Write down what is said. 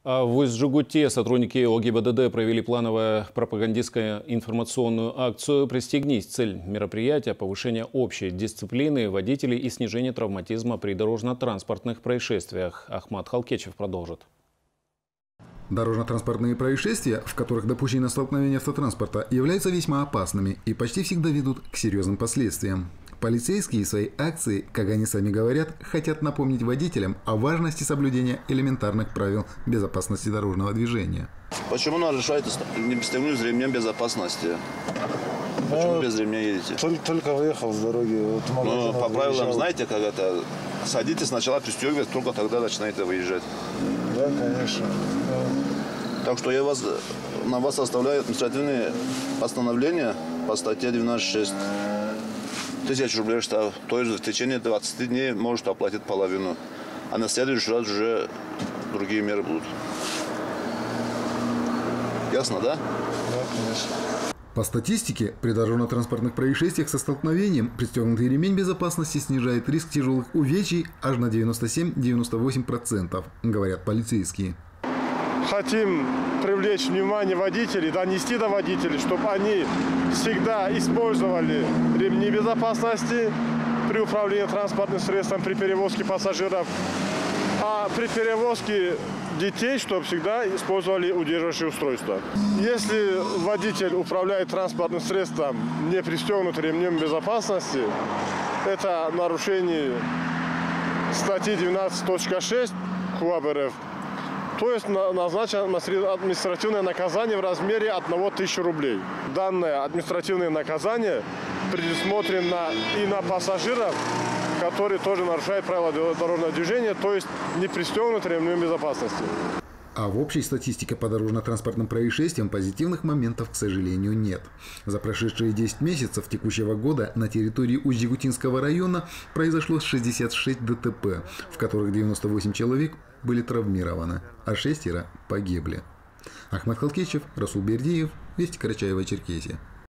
А в Усть-Джугуте сотрудники ОГИБДД провели плановую пропагандистскую информационную акцию «Пристегнись». Цель мероприятия – повышение общей дисциплины водителей и снижение травматизма при дорожно-транспортных происшествиях. Ахмат Халкечев продолжит. Дорожно-транспортные происшествия, в которых допущение столкновения автотранспорта, являются весьма опасными и почти всегда ведут к серьезным последствиям. Полицейские своей акции, как они сами говорят, хотят напомнить водителям о важности соблюдения элементарных правил безопасности дорожного движения. Почему нарушаете не пристегнуть ремнем безопасности? Почему без ремня едете? Только выехал с дороги. Вот по правилам, знаете, как это? Садитесь, сначала пристегивать, только тогда начинаете выезжать. Да, конечно. Так что на вас оставляю административные постановления по статье 96. 1000 рублей штраф. То есть в течение 20 дней можете оплатить половину. А на следующий раз уже другие меры будут. Ясно, да? Да, конечно. По статистике, при дорожно-транспортных происшествиях со столкновением пристегнутый ремень безопасности снижает риск тяжелых увечий аж на 97-98%, говорят полицейские. Хотим привлечь внимание водителей, донести до водителей, чтобы они всегда использовали ремни безопасности при управлении транспортным средством, при перевозке пассажиров, а при перевозке детей, чтобы всегда использовали удерживающие устройства. Если водитель управляет транспортным средством, не пристегнут ремнем безопасности, это нарушение статьи 12.6 КУАП РФ. То есть назначено административное наказание в размере 1000 рублей. Данное административное наказание предусмотрено и на пассажиров, которые тоже нарушают правила дорожного движения, то есть не пристегнут ремнем безопасности. А в общей статистике по дорожно-транспортным происшествиям позитивных моментов, к сожалению, нет. За прошедшие 10 месяцев текущего года на территории Усть-Джугутинского района произошло 66 ДТП, в которых 98 человек были травмированы, а 6 погибли. Ахмат Халкечев, Расул Бердиев, Вести Карачаево-Черкесия.